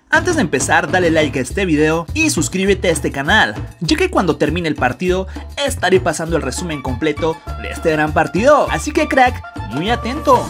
Antes de empezar, dale like a este video y suscríbete a este canal, ya que cuando termine el partido estaré pasando el resumen completo de este gran partido, así que crack, muy atento.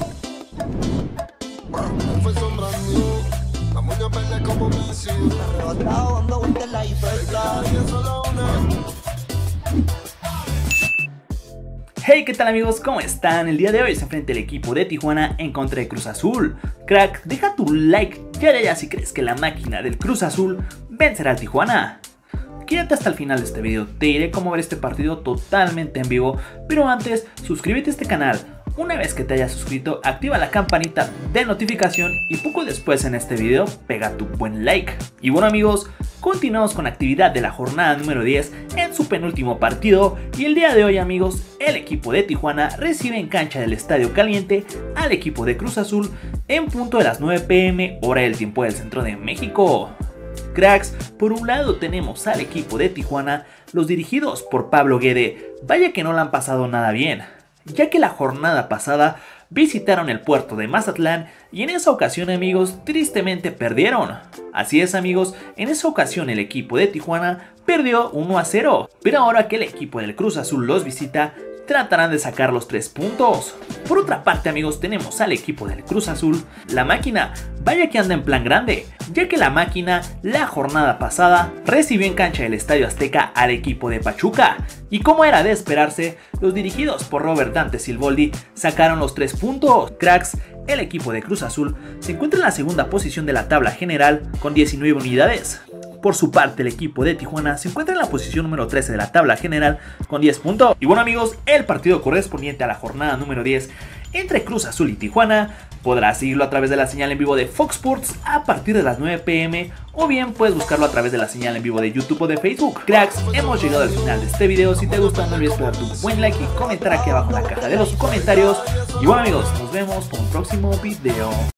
Hey, ¿qué tal amigos? ¿Cómo están? El día de hoy se enfrenta el equipo de Tijuana en contra de Cruz Azul. Crack, deja tu like ya si crees que la máquina del Cruz Azul vencerá al Tijuana. Quédate hasta el final de este video, te diré cómo ver este partido totalmente en vivo, pero antes, suscríbete a este canal. Una vez que te hayas suscrito, activa la campanita de notificación y poco después en este video, pega tu buen like. Y bueno amigos, continuamos con la actividad de la jornada número 10 en su penúltimo partido. Y el día de hoy amigos, el equipo de Tijuana recibe en cancha del Estadio Caliente al equipo de Cruz Azul en punto de las 9 p.m. hora del tiempo del centro de México. Cracks, por un lado tenemos al equipo de Tijuana, los dirigidos por Pablo Guede. Vaya que no la han pasado nada bien, ya que la jornada pasada visitaron el puerto de Mazatlán y en esa ocasión amigos tristemente perdieron. Así es amigos, en esa ocasión el equipo de Tijuana perdió 1-0, pero ahora que el equipo del Cruz Azul los visita tratarán de sacar los 3 puntos. Por otra parte amigos, tenemos al equipo del Cruz Azul, la máquina. Vaya que anda en plan grande, ya que la máquina la jornada pasada recibió en cancha del Estadio Azteca al equipo de Pachuca. Y como era de esperarse, los dirigidos por Robert Dante Siboldi sacaron los 3 puntos. Cracks, el equipo de Cruz Azul se encuentra en la segunda posición de la tabla general con 19 unidades. Por su parte, el equipo de Tijuana se encuentra en la posición número 13 de la tabla general con 10 puntos. Y bueno amigos, el partido correspondiente a la jornada número 10 entre Cruz Azul y Tijuana podrás seguirlo a través de la señal en vivo de Fox Sports a partir de las 9 p.m. o bien puedes buscarlo a través de la señal en vivo de YouTube o de Facebook. Cracks, hemos llegado al final de este video. Si te gusta no olvides dar tu buen like y comentar aquí abajo en la caja de los comentarios. Y bueno amigos, nos vemos con un próximo video.